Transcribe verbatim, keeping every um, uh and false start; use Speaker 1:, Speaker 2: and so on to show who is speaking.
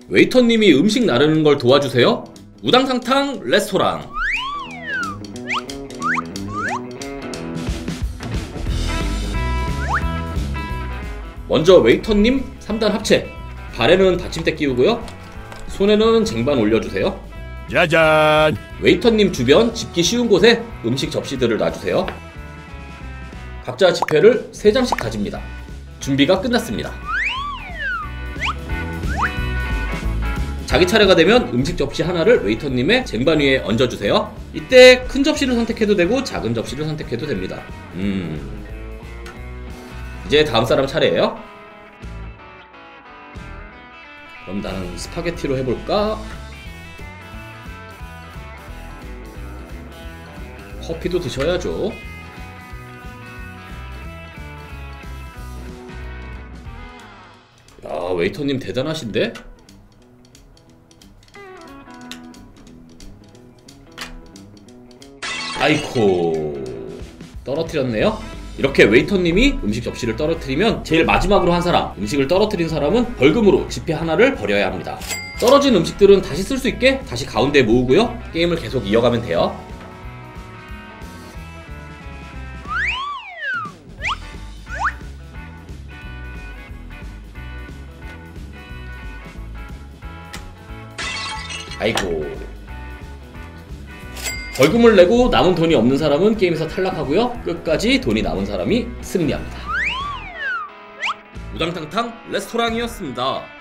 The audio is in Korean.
Speaker 1: 웨이터님이 음식 나르는 걸 도와주세요. 우당탕탕 레스토랑. 먼저 웨이터님 삼 단 합체. 발에는 받침대 끼우고요, 손에는 쟁반 올려주세요.
Speaker 2: 짜잔!
Speaker 1: 웨이터님 주변 짚기 쉬운 곳에 음식 접시들을 놔주세요. 각자 지폐를 세 장씩 가집니다. 준비가 끝났습니다. 자기 차례가 되면 음식 접시 하나를 웨이터님의 쟁반 위에 얹어주세요. 이때 큰 접시를 선택해도 되고 작은 접시를 선택해도 됩니다. 음... 이제 다음 사람 차례예요. 그럼 나는 스파게티로 해볼까? 커피도 드셔야죠. 야, 웨이터님 대단하신데? 아이코, 떨어뜨렸네요. 이렇게 웨이터님이 음식 접시를 떨어뜨리면 제일 마지막으로 한 사람, 음식을 떨어뜨린 사람은 벌금으로 지폐 하나를 버려야 합니다. 떨어진 음식들은 다시 쓸 수 있게 다시 가운데 모으고요, 게임을 계속 이어가면 돼요. 아이고, 벌금을 내고 남은 돈이 없는 사람은 게임에서 탈락하고요, 끝까지 돈이 남은 사람이 승리합니다. 우당탕탕 레스토랑이었습니다.